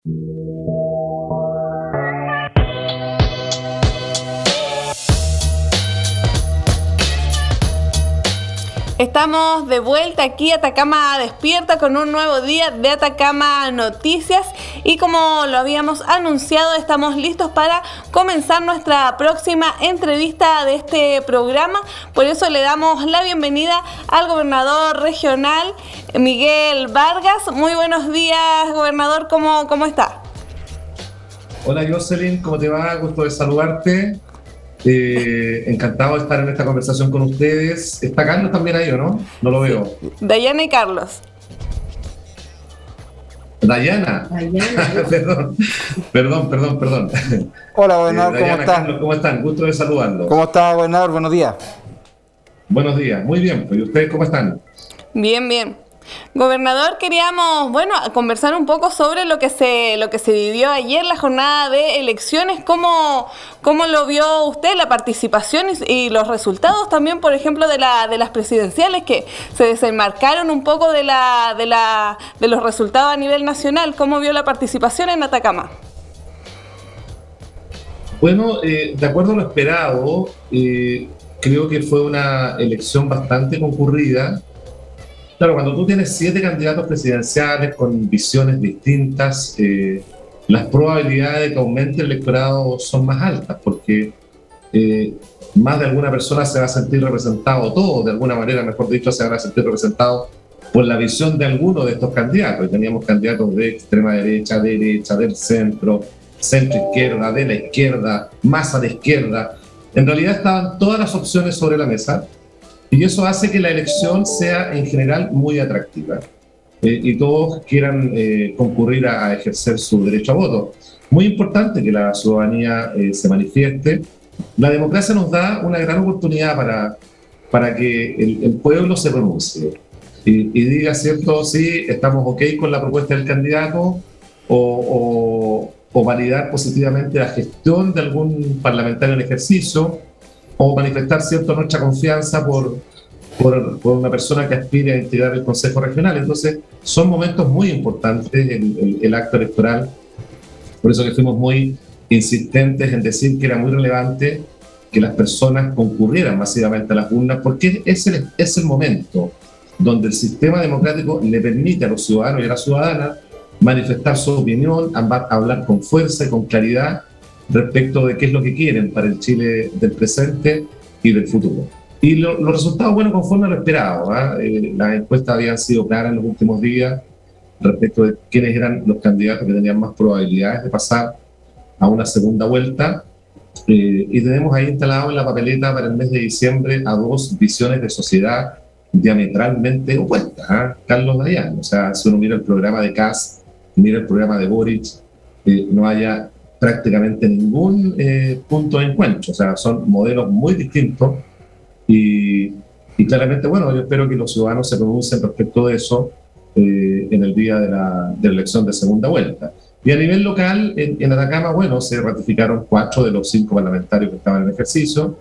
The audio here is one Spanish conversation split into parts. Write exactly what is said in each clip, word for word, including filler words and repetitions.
Estamos de vuelta aquí a Atacama Despierta con un nuevo día de Atacama Noticias y como lo habíamos anunciado estamos listos para comenzar nuestra próxima entrevista de este programa. Por eso le damos la bienvenida al gobernador regional Miguel Vargas. Muy buenos días, gobernador, ¿cómo, cómo está? Hola Jocelyn, ¿cómo te va? Gusto de saludarte. Eh, encantado de estar en esta conversación con ustedes. ¿Está Carlos también ahí o no? No lo veo. Dayana y Carlos. Dayana. Dayana. perdón, perdón, perdón, perdón. Hola, gobernador, eh, ¿cómo Dayana, está? Carlos, ¿cómo están? Gusto de saludarlos. ¿Cómo está, gobernador? Buenos días. Buenos días, muy bien. Pues, ¿y ustedes cómo están? Bien, bien. Gobernador, queríamos, bueno, conversar un poco sobre lo que se lo que se vivió ayer, la jornada de elecciones. ¿Cómo, cómo lo vio usted, la participación y, y los resultados también, por ejemplo, de la de las presidenciales que se desenmarcaron un poco de la de la de los resultados a nivel nacional? ¿Cómo vio la participación en Atacama? Bueno, eh, de acuerdo a lo esperado, eh, creo que fue una elección bastante concurrida. Claro, cuando tú tienes siete candidatos presidenciales con visiones distintas, eh, las probabilidades de que aumente el electorado son más altas, porque eh, más de alguna persona se va a sentir representado, todos de alguna manera, mejor dicho, se van a sentir representados por la visión de alguno de estos candidatos. Y teníamos candidatos de extrema derecha, derecha, del centro, centro izquierda, de la izquierda, más a la izquierda. En realidad estaban todas las opciones sobre la mesa. Y eso hace que la elección sea en general muy atractiva eh, y todos quieran eh, concurrir a, a ejercer su derecho a voto. Muy importante que la ciudadanía eh, se manifieste. La democracia nos da una gran oportunidad para, para que el, el pueblo se pronuncie y, y diga, ¿cierto? Sí, estamos ok con la propuesta del candidato o, o, o validar positivamente la gestión de algún parlamentario en ejercicio, o manifestar cierto nuestra confianza por, por, por una persona que aspire a integrar el Consejo Regional. Entonces, son momentos muy importantes el, el, el acto electoral. Por eso que fuimos muy insistentes en decir que era muy relevante que las personas concurrieran masivamente a las urnas, porque es el, es el momento donde el sistema democrático le permite a los ciudadanos y a las ciudadanas manifestar su opinión, hablar con fuerza y con claridad respecto de qué es lo que quieren para el Chile del presente y del futuro. Y lo, los resultados, bueno, conforme a lo esperado, ¿eh? Eh, las encuestas habían sido claras en los últimos días respecto de quiénes eran los candidatos que tenían más probabilidades de pasar a una segunda vuelta. Eh, y tenemos ahí instalado en la papeleta para el mes de diciembre a dos visiones de sociedad diametralmente opuestas, ¿eh? Carlos Dayan. O sea, si uno mira el programa de Kast, mira el programa de Boric, eh, no haya prácticamente ningún eh, punto de encuentro. O sea, son modelos muy distintos y, y claramente, bueno, yo espero que los ciudadanos se pronuncien respecto de eso eh, en el día de la, de la elección de segunda vuelta. Y a nivel local, en, en Atacama, bueno, se ratificaron cuatro de los cinco parlamentarios que estaban en ejercicio.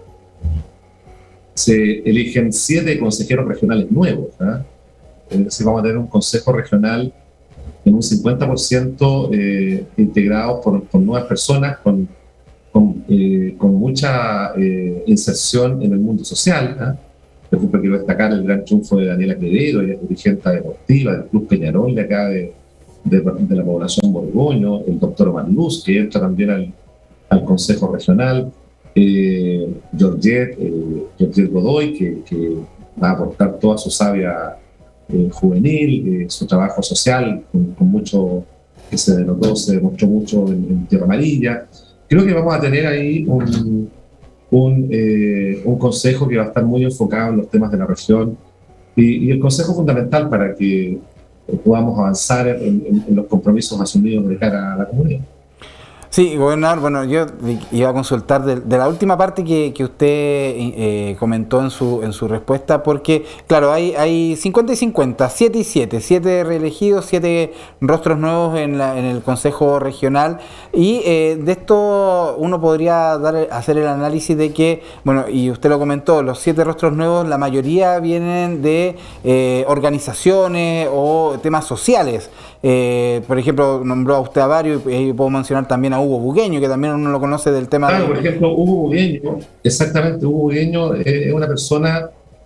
Se eligen siete consejeros regionales nuevos, ¿eh? Es decir, vamos a tener un consejo regional en un cincuenta por ciento eh, integrados por, por nuevas personas con, con, eh, con mucha eh, inserción en el mundo social, ¿eh? Por ejemplo, quiero destacar el gran triunfo de Daniela Quevedo, ella es dirigente deportiva del Club Peñarol de acá de, de, de la población Borgoño, el doctor Omar Luz, que entra también al, al Consejo Regional, eh, Georgette, eh, Georgette Godoy, que, que va a aportar toda su savia Eh, juvenil, eh, su trabajo social, con, con mucho que se denotó, se demostró mucho en, en Tierra Amarilla. Creo que vamos a tener ahí un, un, eh, un consejo que va a estar muy enfocado en los temas de la región y, y el consejo fundamental para que eh, podamos avanzar en, en, en los compromisos asumidos de cara a la comunidad. Sí, gobernador, bueno, yo iba a consultar de, de la última parte que, que usted eh, comentó en su en su respuesta, porque, claro, hay, hay cincuenta y cincuenta, siete y siete, siete reelegidos, siete rostros nuevos en, la, en el Consejo Regional, y eh, de esto uno podría dar, hacer el análisis de que, bueno, y usted lo comentó, los siete rostros nuevos, la mayoría vienen de eh, organizaciones o temas sociales. eh, por ejemplo, nombró a usted a varios, y eh, puedo mencionar también a Hugo Bugueño, que también uno lo conoce del tema. Claro, de... por ejemplo, Hugo Bugueño, exactamente, Hugo Bugueño es una persona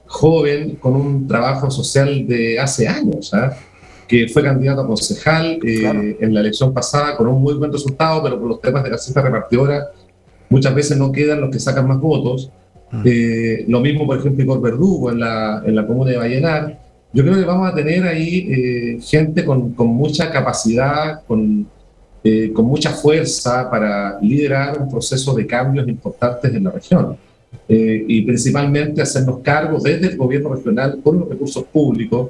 joven con un trabajo social de hace años, ¿eh? que fue candidato a concejal eh, claro. en la elección pasada con un muy buen resultado, pero por los temas de la cesta repartidora muchas veces no quedan los que sacan más votos. Mm. Eh, lo mismo, por ejemplo, Igor Verdugo en la, en la comuna de Vallenar. Yo creo que vamos a tener ahí eh, gente con, con mucha capacidad, con, eh, con mucha fuerza para liderar un proceso de cambios importantes en la región. Eh, y principalmente hacernos cargo desde el gobierno regional con los recursos públicos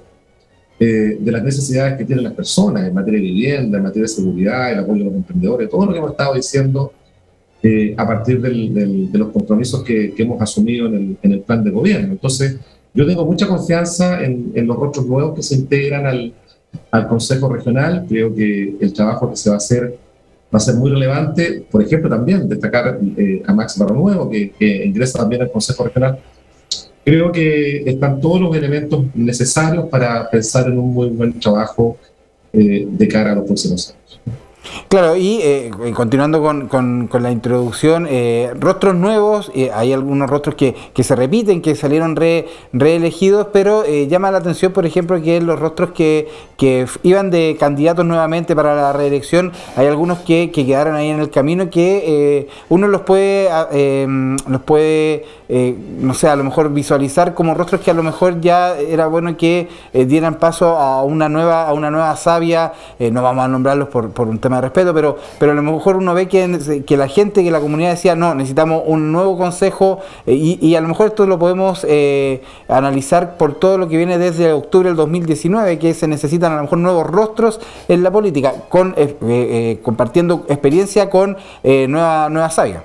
eh, de las necesidades que tienen las personas en materia de vivienda, en materia de seguridad, el apoyo a los emprendedores, todo lo que hemos estado diciendo eh, a partir del, del, de los compromisos que, que hemos asumido en el, en el plan de gobierno. Entonces, yo tengo mucha confianza en, en los rostros nuevos que se integran al, al Consejo Regional. Creo que el trabajo que se va a hacer va a ser muy relevante. Por ejemplo, también destacar eh, a Max Barronuevo, que, que ingresa también al Consejo Regional. Creo que están todos los elementos necesarios para pensar en un muy buen trabajo eh, de cara a los próximos años. Claro, y eh, continuando con, con, con la introducción, eh, rostros nuevos, eh, hay algunos rostros que, que se repiten, que salieron re, reelegidos, pero eh, llama la atención, por ejemplo, que los rostros que, que iban de candidatos nuevamente para la reelección, hay algunos que, que quedaron ahí en el camino, que eh, uno los puede, eh, los puede eh, no sé, a lo mejor visualizar como rostros que a lo mejor ya era bueno que eh, dieran paso a una nueva, a una nueva savia, eh, no vamos a nombrarlos por, por un tema de respeto, pero, pero a lo mejor uno ve que, que la gente, que la comunidad decía, no, necesitamos un nuevo consejo, eh, y, y a lo mejor esto lo podemos eh, analizar por todo lo que viene desde octubre del dos mil diecinueve, que se necesitan a lo mejor nuevos rostros en la política, con, eh, eh, compartiendo experiencia con eh, nueva, nueva savia.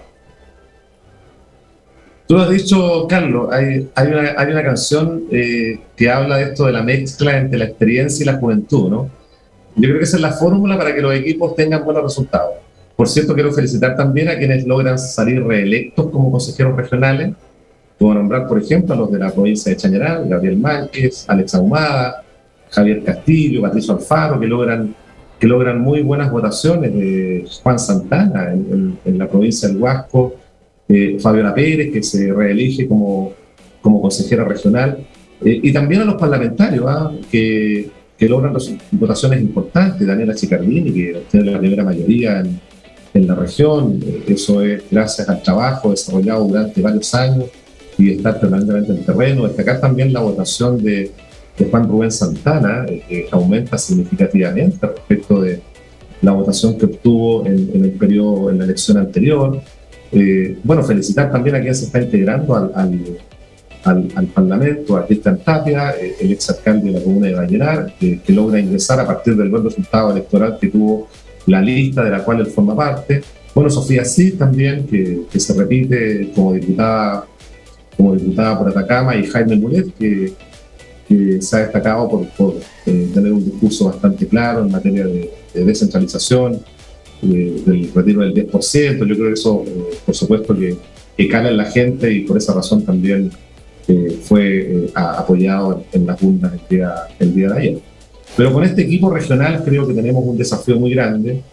Tú lo has dicho, Carlos, hay, hay, una, hay una canción eh, que habla de esto de la mezcla entre la experiencia y la juventud, ¿no? Yo creo que esa es la fórmula para que los equipos tengan buenos resultados. Por cierto, quiero felicitar también a quienes logran salir reelectos como consejeros regionales. Puedo nombrar, por ejemplo, a los de la provincia de Chañaral, Gabriel Márquez, Alex Ahumada, Javier Castillo, Patricio Alfaro, que logran, que logran muy buenas votaciones, de Juan Santana en, en, en la provincia del Huasco, eh, Fabiola Pérez, que se reelige como, como consejera regional, eh, y también a los parlamentarios, ¿eh? que que logran votaciones importantes. Daniela Chicardini, que obtiene la primera mayoría en, en la región. Eso es gracias al trabajo desarrollado durante varios años y estar permanentemente en el terreno. Destacar también la votación de, de Juan Rubén Santana, eh, que aumenta significativamente respecto de la votación que obtuvo en, en el periodo, en la elección anterior. Eh, bueno, felicitar también a quien se está integrando al, al Al, al Parlamento, a Cristian Tapia, eh, el exalcalde de la comuna de Vallenar, eh, que logra ingresar a partir del buen resultado electoral que tuvo la lista de la cual él forma parte. Bueno, Sofía Cid también, que, que se repite como diputada, como diputada por Atacama, y Jaime Mulet, que, que se ha destacado por, por eh, tener un discurso bastante claro en materia de, de descentralización, eh, del retiro del diez por ciento. Yo creo que eso, eh, por supuesto, que, que cala en la gente, y por esa razón también Eh, fue eh, a, apoyado en, en las urnas el día, el día de ayer. Pero con este equipo regional creo que tenemos un desafío muy grande,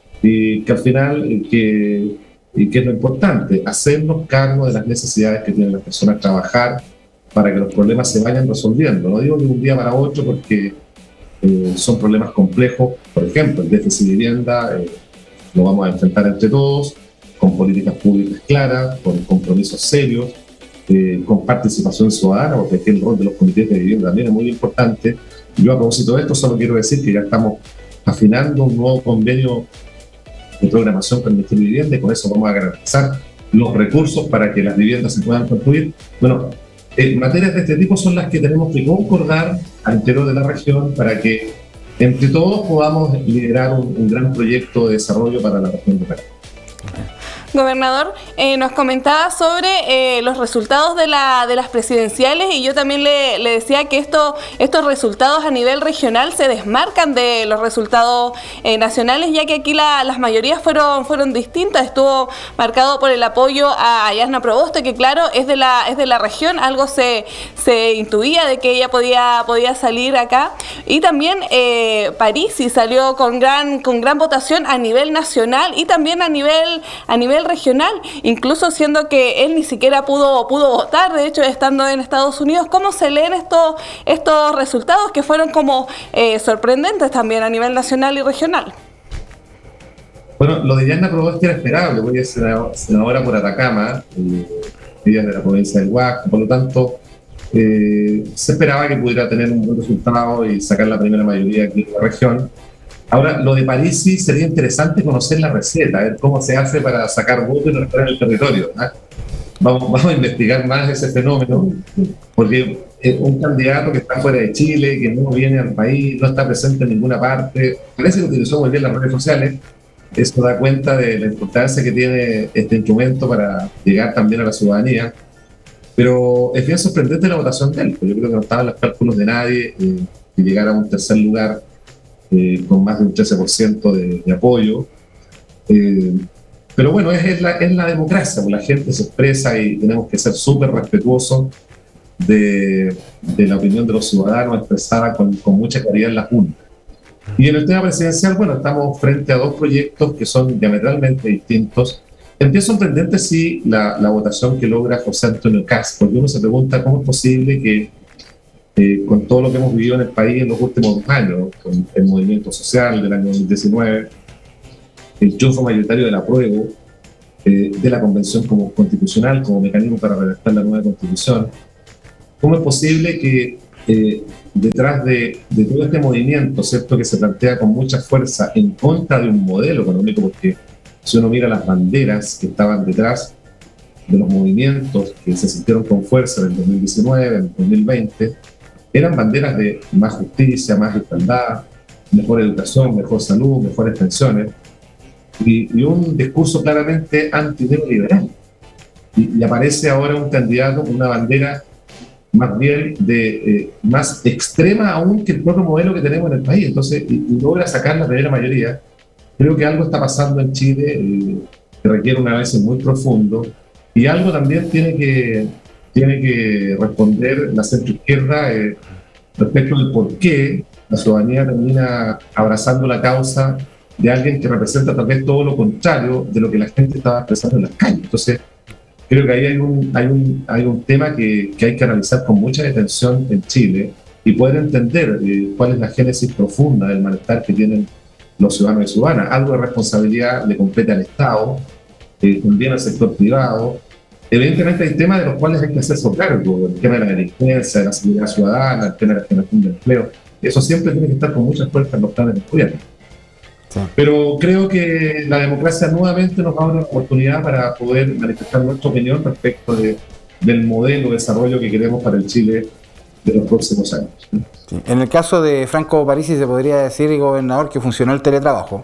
y que al final, eh, que, y que es lo importante, hacernos cargo de las necesidades que tienen las personas, trabajar para que los problemas se vayan resolviendo. No digo de un día para otro, porque eh, son problemas complejos. Por ejemplo, el déficit de vivienda eh, lo vamos a enfrentar entre todos, con políticas públicas claras, con compromisos serios, Eh, con participación ciudadana, porque el rol de los comités de vivienda también es muy importante. Yo, a propósito de esto, solo quiero decir que ya estamos afinando un nuevo convenio de programación con el Ministerio de Vivienda, y con eso vamos a garantizar los recursos para que las viviendas se puedan construir. Bueno, eh, materias de este tipo son las que tenemos que concordar al interior de la región para que entre todos podamos liderar un, un gran proyecto de desarrollo para la región de Paraná. gobernador, eh, nos comentaba sobre eh, los resultados de, la, de las presidenciales, y yo también le, le decía que esto, estos resultados a nivel regional se desmarcan de los resultados eh, nacionales, ya que aquí la, las mayorías fueron, fueron distintas. Estuvo marcado por el apoyo a Yasna Proboste, que claro, es de la, es de la región, algo se, se intuía de que ella podía, podía salir acá, y también eh, Parisi salió con gran, con gran votación a nivel nacional y también a nivel, a nivel regional, incluso siendo que él ni siquiera pudo, pudo votar, de hecho estando en Estados Unidos. ¿Cómo se leen estos, estos resultados que fueron como eh, sorprendentes también a nivel nacional y regional? Bueno, lo de Yasna Proboste era esperable, porque es senadora por Atacama, eh, ella es de la provincia del Huasco, por lo tanto eh, se esperaba que pudiera tener un buen resultado y sacar la primera mayoría aquí en la región. Ahora, lo de Parisi sería interesante conocer la receta, a ver cómo se hace para sacar votos y no estar en el territorio, ¿no? Vamos, vamos a investigar más ese fenómeno, porque eh, un candidato que está fuera de Chile, que no viene al país, no está presente en ninguna parte, parece que utilizó muy bien las redes sociales. Eso da cuenta de la importancia que tiene este instrumento para llegar también a la ciudadanía. Pero es bien sorprendente la votación de él, porque yo creo que no estaban los cálculos de nadie eh, que llegara a un tercer lugar eh, con más de un trece por ciento de, de apoyo. Eh, pero bueno, es, es, la, es la democracia, pues la gente se expresa y tenemos que ser súper respetuosos de, de la opinión de los ciudadanos expresada con, con mucha claridad en las urnas. Y en el tema presidencial, bueno, estamos frente a dos proyectos que son diametralmente distintos. Es bien sorprendente, sí, la, la votación que logra José Antonio Kast, porque uno se pregunta cómo es posible que, eh, con todo lo que hemos vivido en el país en los últimos dos años, con el movimiento social del año dos mil diecinueve, el triunfo mayoritario del apruebo, eh, de la Convención como constitucional, como mecanismo para redactar la nueva Constitución, ¿cómo es posible que eh, detrás de, de todo este movimiento, ¿cierto?, que se plantea con mucha fuerza en contra de un modelo económico, porque si uno mira las banderas que estaban detrás de los movimientos que se sintieron con fuerza en el dos mil diecinueve, en el dos mil veinte, eran banderas de más justicia, más igualdad, mejor educación, mejor salud, mejores pensiones, y, y un discurso claramente antineoliberal. Y, y aparece ahora un candidato con una bandera más bien de eh, más extrema aún que el propio modelo que tenemos en el país. Entonces, y, y logra sacar la primera mayoría. Creo que algo está pasando en Chile eh, que requiere un análisis muy profundo, y algo también tiene que, tiene que responder la centroizquierda eh, respecto del por qué la ciudadanía termina abrazando la causa de alguien que representa tal vez todo lo contrario de lo que la gente estaba expresando en las calles. Entonces, creo que ahí hay un, hay un, hay un tema que, que hay que analizar con mucha detención en Chile y poder entender eh, cuál es la génesis profunda del malestar que tienen los ciudadanos y ciudadanas. Algo de responsabilidad le compete al Estado, eh, también al sector privado. Evidentemente hay temas de los cuales hay que hacerse cargo, el tema de la delincuencia, de la seguridad ciudadana, el tema de la generación de empleo. Eso siempre tiene que estar con muchas fuerzas en los planes de gobierno. Sí. Pero creo que la democracia nuevamente nos da una oportunidad para poder manifestar nuestra opinión respecto de, del modelo de desarrollo que queremos para el Chile de los próximos años. Sí. En el caso de Franco Parisi se podría decir, gobernador, que funcionó el teletrabajo.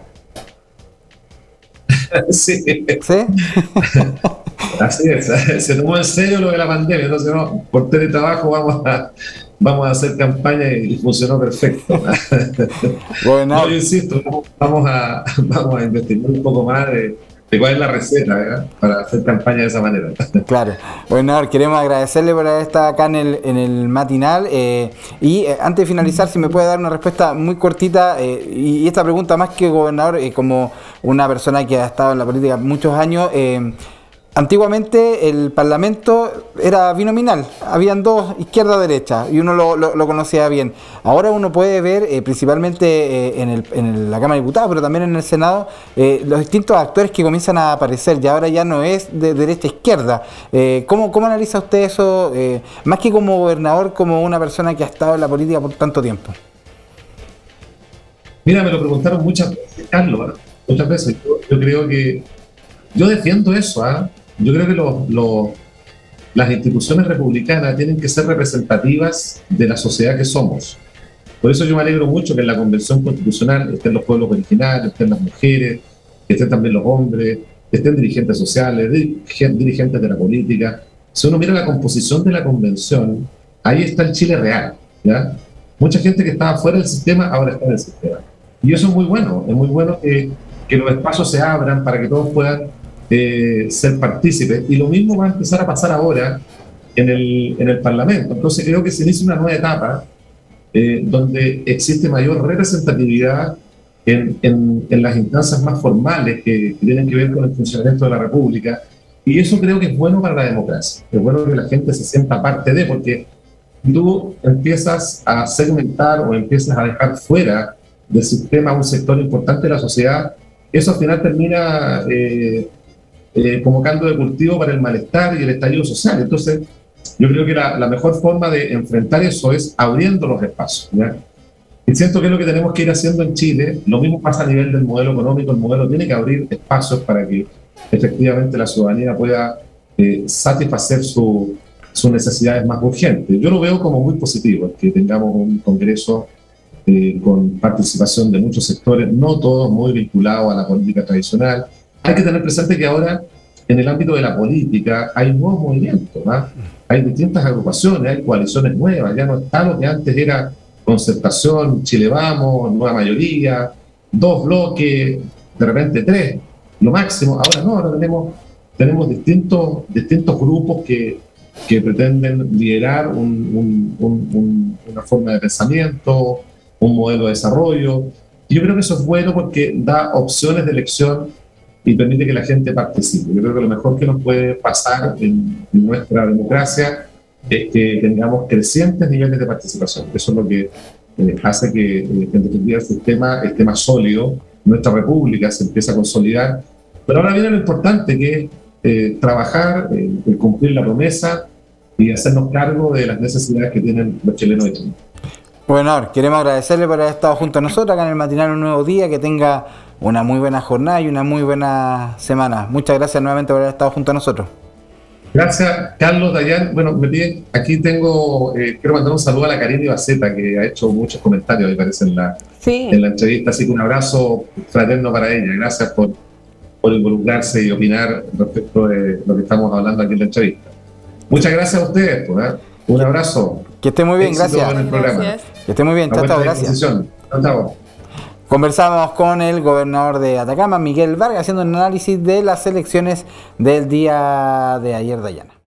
Sí. ¿Sí? Así es, se tomó en serio lo de la pandemia, entonces no, por teletrabajo vamos a, vamos a hacer campaña y funcionó perfecto. Bueno, no, yo insisto, vamos a, vamos a investigar un poco más de, de cuál es la receta, ¿verdad?, para hacer campaña de esa manera. Claro. Bueno, queremos agradecerle por haber estado acá en el, en el matinal eh, y eh, antes de finalizar, si me puede dar una respuesta muy cortita eh, y, y esta pregunta más que gobernador, eh, como una persona que ha estado en la política muchos años. eh, Antiguamente el Parlamento era binominal, habían dos, izquierda y derecha, y uno lo, lo, lo conocía bien. Ahora uno puede ver, eh, principalmente eh, en, el, en la Cámara de Diputados, pero también en el Senado, eh, los distintos actores que comienzan a aparecer, y ahora ya no es de derecha a izquierda. Eh, ¿cómo, ¿Cómo analiza usted eso, eh, más que como gobernador, como una persona que ha estado en la política por tanto tiempo? Mira, me lo preguntaron muchas veces, Carlos, ¿eh? muchas veces. Yo, yo creo que, yo defiendo eso, ¿ah? ¿eh? Yo creo que los, los, las instituciones republicanas tienen que ser representativas de la sociedad que somos. Por eso yo me alegro mucho que en la Convención Constitucional estén los pueblos originarios, estén las mujeres, estén también los hombres, estén dirigentes sociales, dirigentes de la política. Si uno mira la composición de la convención, ahí está el Chile real, ¿ya? Mucha gente que estaba fuera del sistema ahora está en el sistema. Y eso es muy bueno, es muy bueno que, que los espacios se abran para que todos puedan eh, ser partícipes. Y lo mismo va a empezar a pasar ahora en el, en el Parlamento. Entonces creo que se inicia una nueva etapa eh, donde existe mayor representatividad en, en, en las instancias más formales que, que tienen que ver con el funcionamiento de la República. Y eso creo que es bueno para la democracia. Es bueno que la gente se sienta parte de, porque tú empiezas a segmentar o empiezas a dejar fuera del sistema un sector importante de la sociedad, eso al final termina eh, eh, como caldo de cultivo para el malestar y el estallido social. Entonces, yo creo que la, la mejor forma de enfrentar eso es abriendo los espacios, ¿ya? Y siento que es lo que tenemos que ir haciendo en Chile. Lo mismo pasa a nivel del modelo económico. El modelo tiene que abrir espacios para que efectivamente la ciudadanía pueda eh, satisfacer su, sus necesidades más urgentes. Yo lo veo como muy positivo, que tengamos un Congreso eh, con participación de muchos sectores, no todos muy vinculados a la política tradicional. Hay que tener presente que ahora en el ámbito de la política hay nuevos movimientos, ¿no? Hay distintas agrupaciones, hay coaliciones nuevas, ya no está lo que antes era Concertación, Chile Vamos, Nueva Mayoría, dos bloques, de repente tres, lo máximo. Ahora no, ahora tenemos, tenemos distintos, distintos grupos que, que pretenden liderar un, un, un, un, una forma de pensamiento, un modelo de desarrollo. Y yo creo que eso es bueno porque da opciones de elección y permite que la gente participe. Yo creo que lo mejor que nos puede pasar en, en nuestra democracia es que tengamos crecientes niveles de participación. Eso es lo que eh, hace que, eh, en definitiva, el sistema esté más sólido, nuestra república se empieza a consolidar. Pero ahora viene lo importante, que es eh, trabajar, eh, el cumplir la promesa y hacernos cargo de las necesidades que tienen los chilenos y chilenas. Gobernador, queremos agradecerle por haber estado junto a nosotros acá en el Matinal Un Nuevo Día, que tenga una muy buena jornada y una muy buena semana. Muchas gracias nuevamente por haber estado junto a nosotros. Gracias, Carlos, Dayan. Bueno, me piden, aquí tengo, eh, quiero mandar un saludo a la Karina Ibaceta, que ha hecho muchos comentarios, me parece, en la, sí. en la entrevista, así que un abrazo fraterno para ella. Gracias por, por involucrarse y opinar respecto de lo que estamos hablando aquí en la entrevista. Muchas gracias a ustedes, pues, ¿eh? Un abrazo. Que esté muy bien, gracias. En el programa. Gracias. Que esté muy bien, chao, chao, gracias. Chao, chao. Conversamos con el gobernador de Atacama, Miguel Vargas, haciendo un análisis de las elecciones del día de ayer, Dayana.